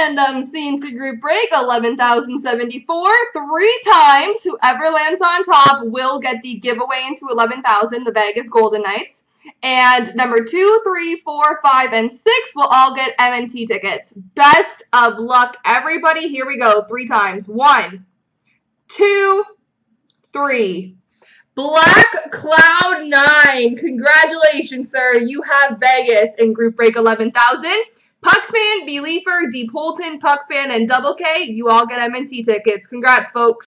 Random C&C group break 11,074. 3 times. Whoever lands on top will get the giveaway into 11,000, the Vegas Golden Knights. And number 2, 3, 4, 5, and 6 will all get M&T tickets. Best of luck, everybody. Here we go. 3 times. 1, 2, 3. Black Cloud 9. Congratulations, sir. You have Vegas in group break 11,000. Puckfan, Beliefer, Deep Holton, Puckfan, and Double K, you all get M&T tickets. Congrats, folks.